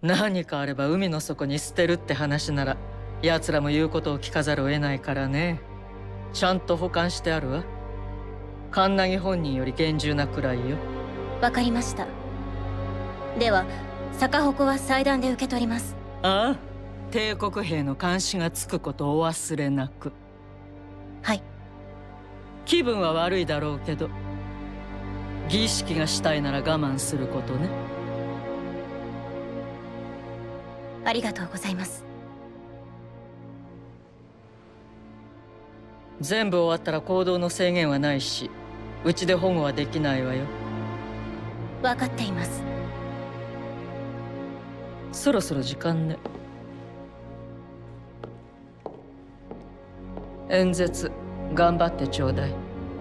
何かあれば海の底に捨てるって話なら奴らも言うことを聞かざるを得ないからね。ちゃんと保管してあるわ。カンナギ本人より厳重なくらいよ。 わかりました。では逆鉾は祭壇で受け取ります。 ああ、帝国兵の監視がつくことをお忘れなく。 はい。 気分は悪いだろうけど、儀式がしたいなら我慢することね。 ありがとうございます。 全部終わったら行動の制限はないし、うちで保護はできないわよ。 分かっています。 そろそろ時間ね。演説頑張ってちょうだい。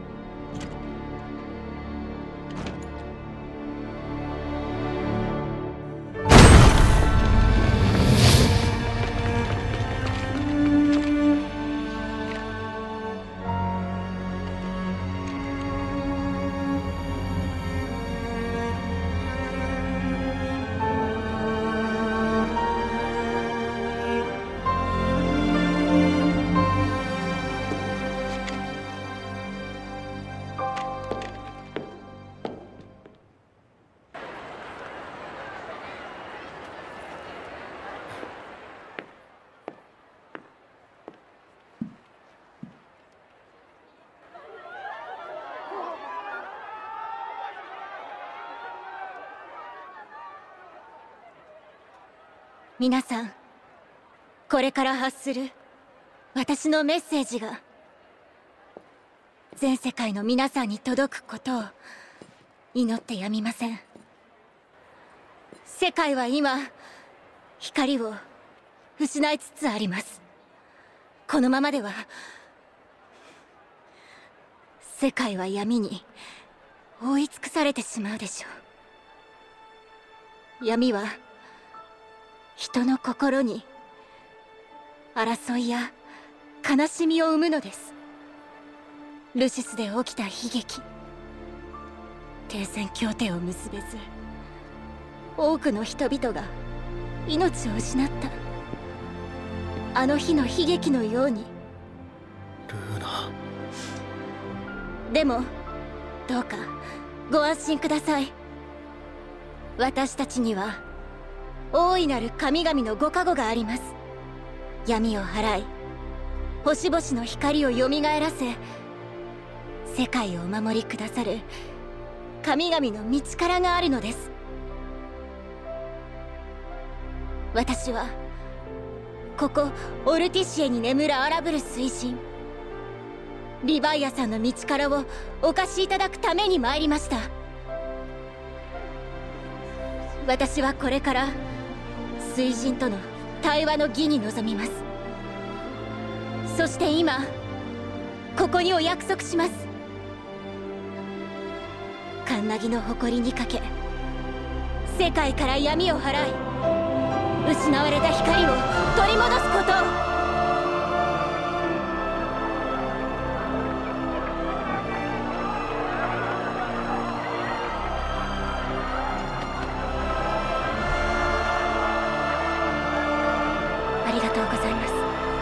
皆さん、これから発する私のメッセージが全世界の皆さんに届くことを祈ってやみません。世界は今光を失いつつあります。このままでは世界は闇に覆い尽くされてしまうでしょう。闇は人の心に争いや悲しみを生むのです。ルシスで起きた悲劇、停戦協定を結べず多くの人々が命を失ったあの日の悲劇のように。 ルーナ。 でもどうかご安心ください。私たちには大いなる神々のご加護があります。闇を払い星々の光をよみがえらせ世界をお守りくださる神々の道からがあるのです。私はここオルティシエに眠るアラブル水神リヴァイアさんの道からをお貸しいただくために参りました。私はこれから水神との対話の儀に臨みます。そして今ここにお約束します。カンナギの誇りにかけ世界から闇を払い失われた光を取り戻すことを。ありがとうございます。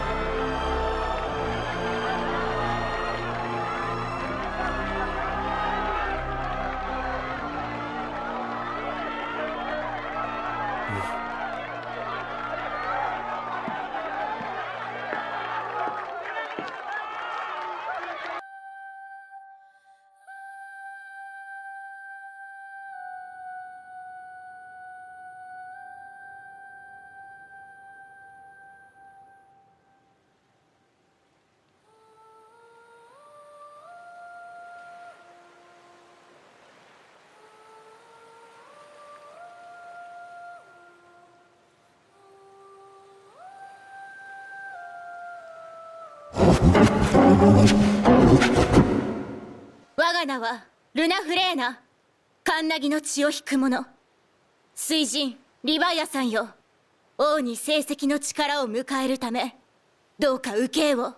我が名はルナ・フレーナ、カンナギの血を引く者、水神リヴァイアさんよ。王に成績の力を迎えるためどうか受けを。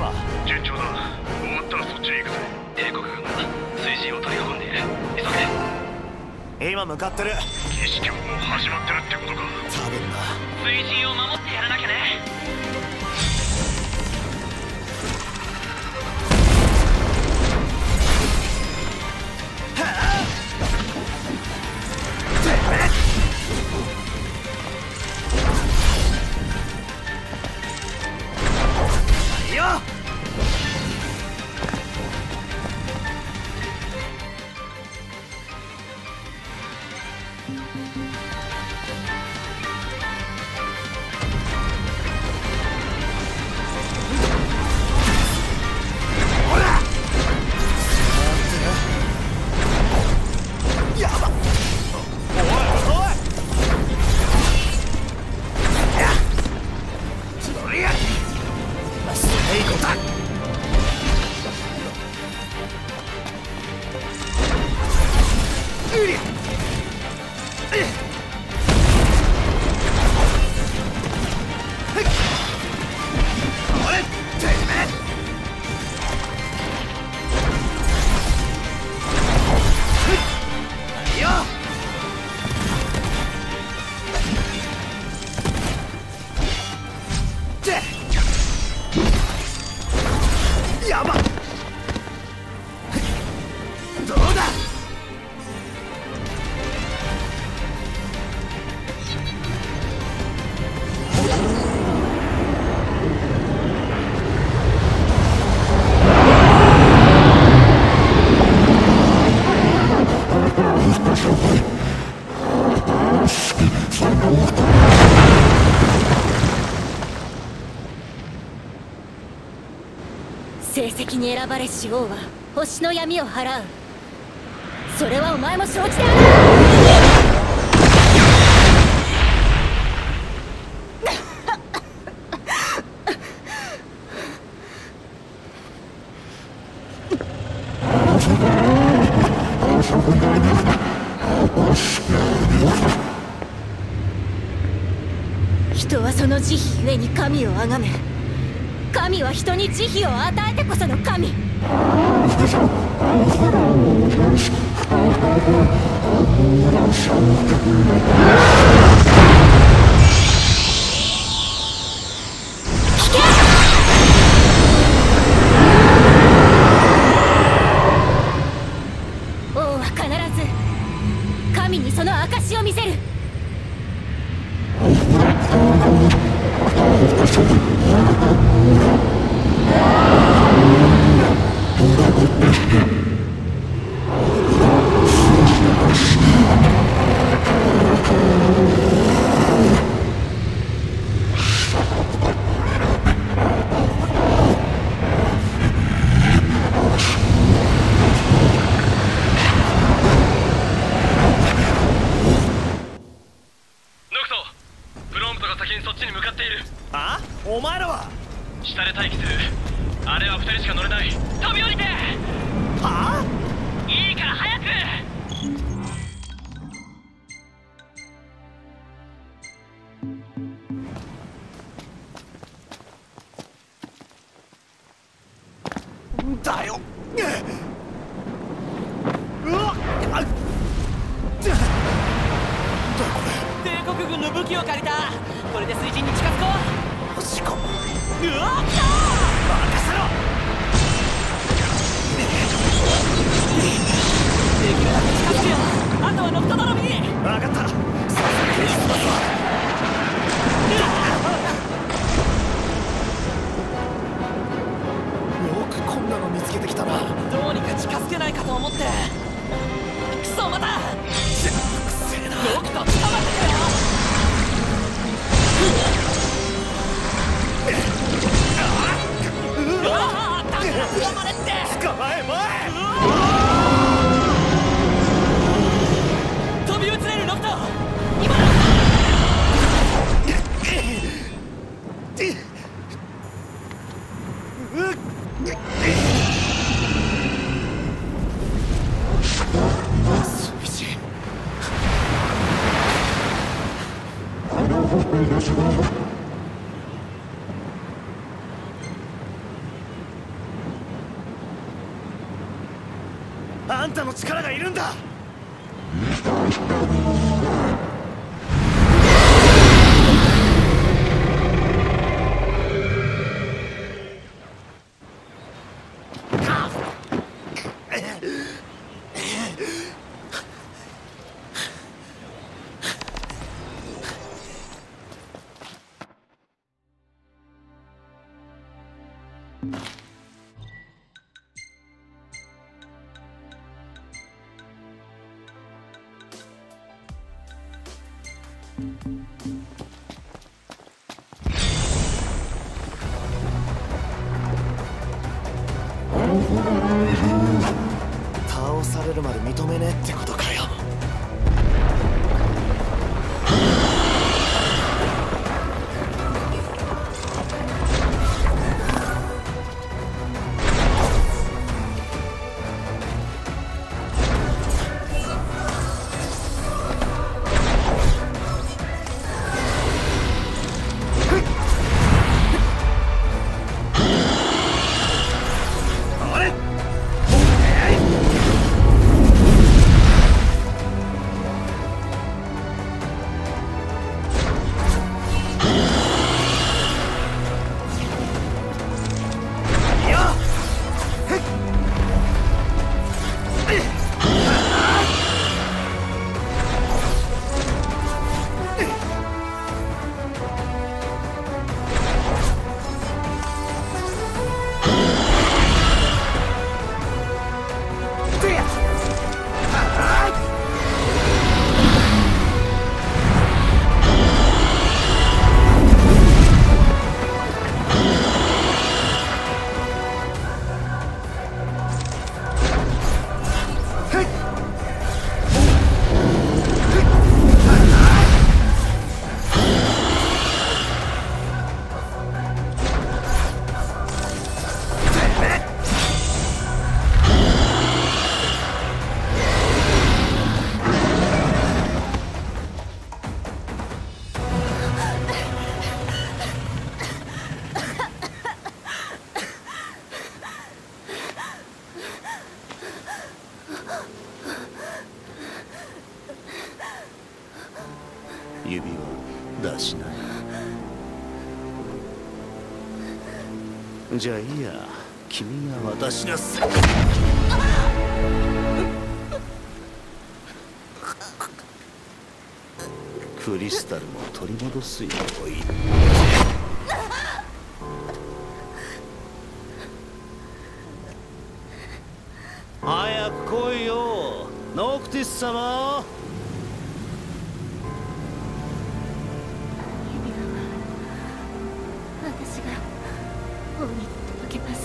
か？ 順調だ。終わったらそっちに行くぜ。帝国軍が水神を取り囲んでいる。急げ。 今向かってる。 儀式はもう始まってるってことか。 多分な。 水神を守ってやらなきゃね。 成績に選ばれし王は星の闇を払う。それはお前も承知である。人はその慈悲ゆえに神を崇め、神は人に慈悲を与えてこその神。聞け！王は必ず神にその証を見せる。 お前らは下で待機する。あれは2人しか乗れない。飛び降りて。 はあ？ いいから早く。 だよ。うわっ、あっ、だこれ。 帝国軍の武器を借りた。これで水神に近づこう。 しかも、 うわっ、 任せろ。 できるだけ近づけよ。あとはノクト頼み。 分かった。さっさと停止しますわ。よくこんなの見つけてきたな。 どうにか近づけないかと思って。クソまた。 くせえな。 ノクト捕まってくれよ。うわあ、だから捕まれって。 捕まえまえ。 飛び移れるノクト。今だ。 あんたの力がいるんだ。倒されるまで認めねえってことかよ。 指は出しない。じゃあいいや、君が渡しなさい。クリスタルも取り戻すよ。いい早く来いよ、ノクティス様。 私が王に届けます。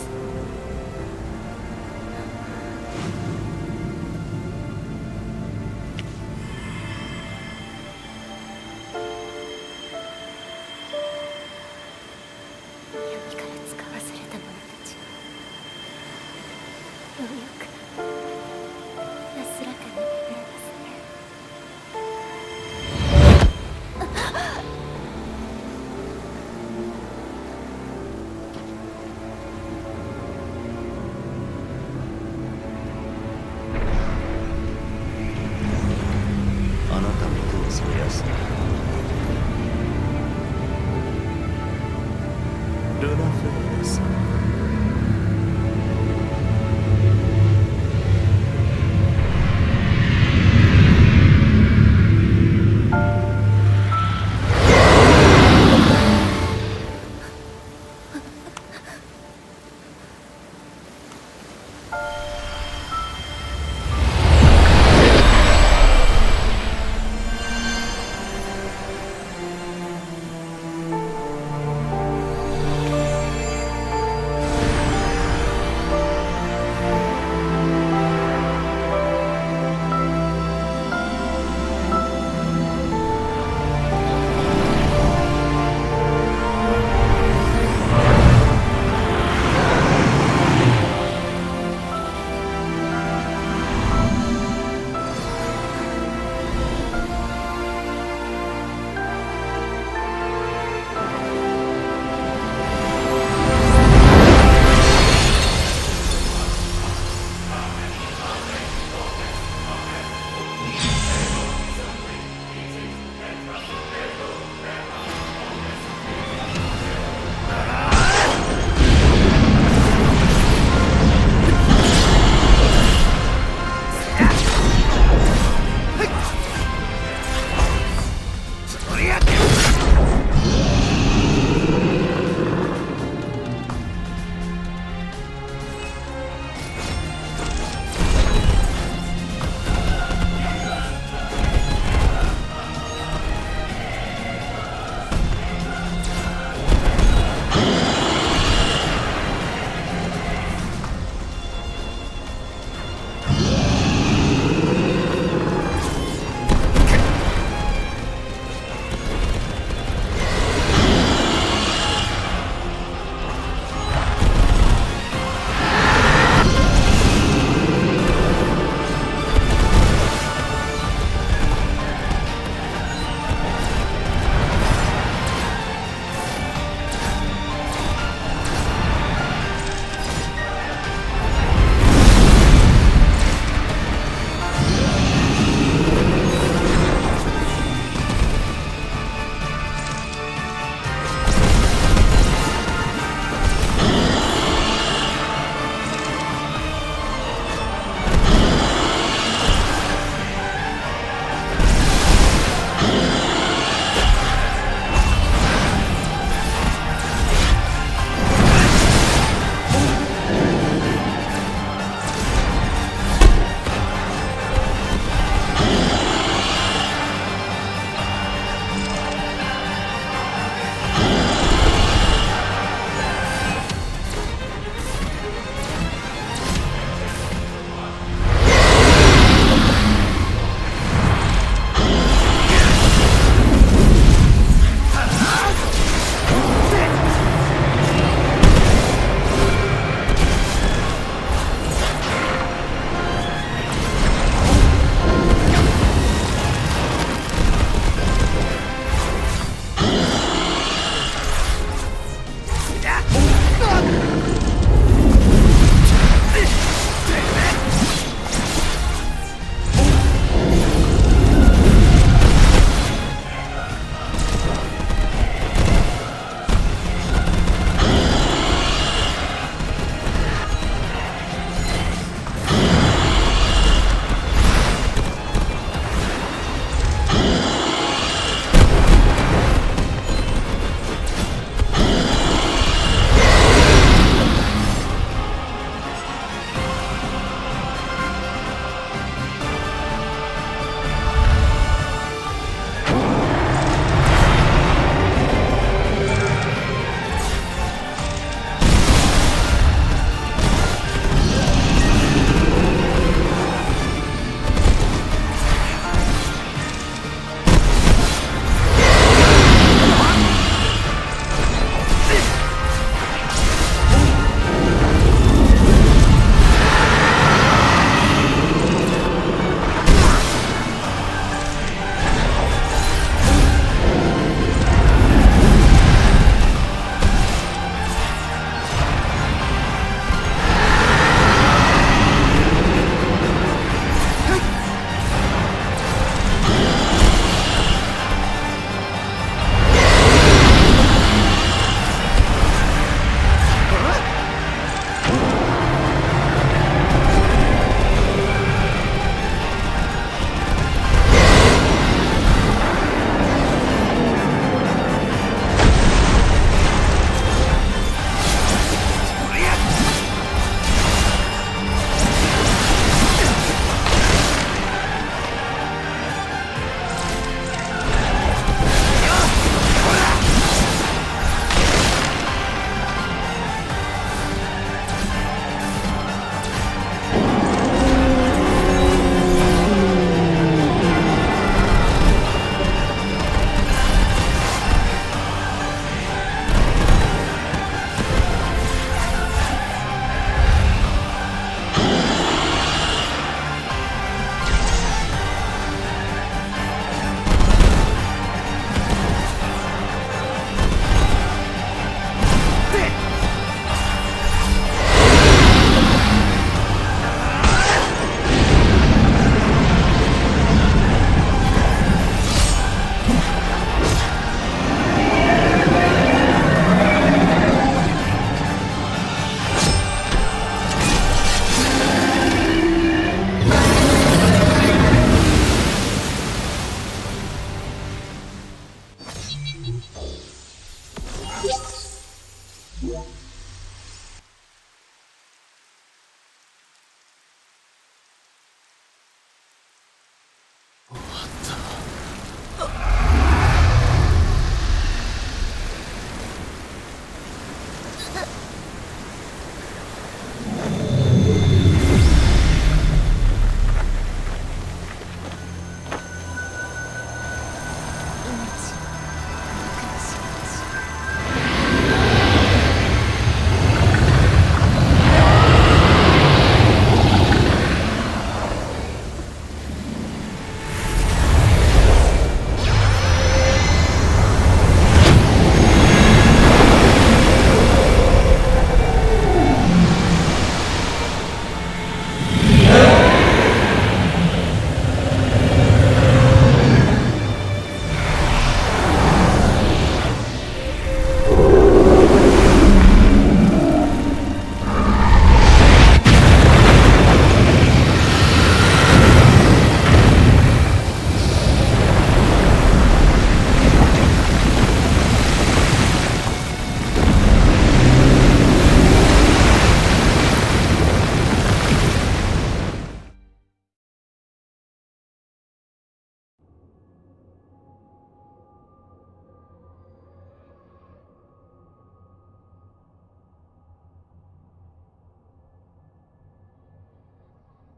闇から使わされた者たちがようやく安らかに眠れますね。 あなたもどうぞおやすみ。ルナフェレさん。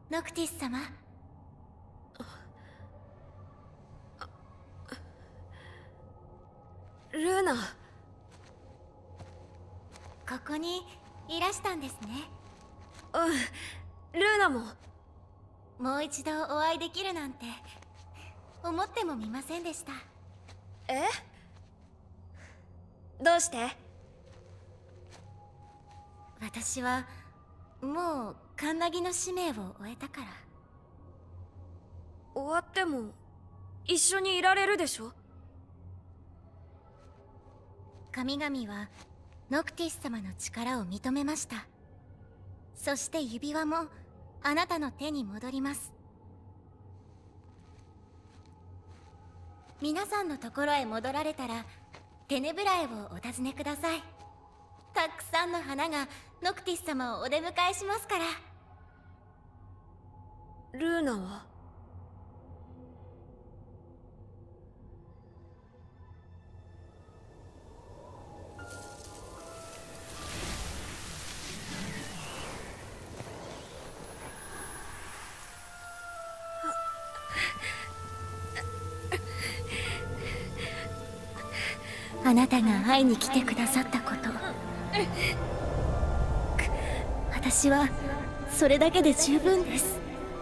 ノクティス様。 ルーナ。 ここにいらしたんですね。 ルーナも。 もう一度お会いできるなんて思ってもみませんでした。 え？どうして？ 私はもうカンナギの使命を終えたから。 終わっても一緒にいられるでしょ？ 神々はノクティス様の力を認めました。そして指輪もあなたの手に戻ります。皆さんのところへ戻られたらテネブラエをお尋ねください。たくさんの花がノクティス様をお出迎えしますから。 ルーナは？ あなたが会いに来てくださったこと、私はそれだけで十分です。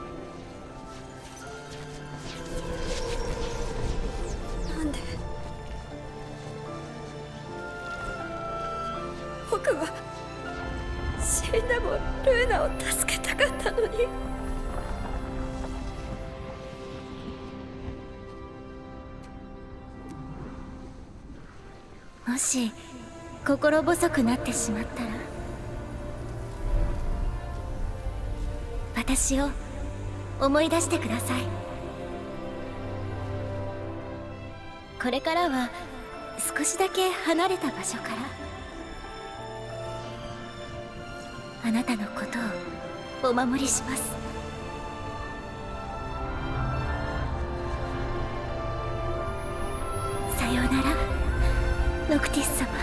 なんで僕は死んでもルーナを助けたかったのに。 もし心細くなってしまったら私を思い出してください。これからは少しだけ離れた場所からあなたのことをお守りします。さようならノクティス様。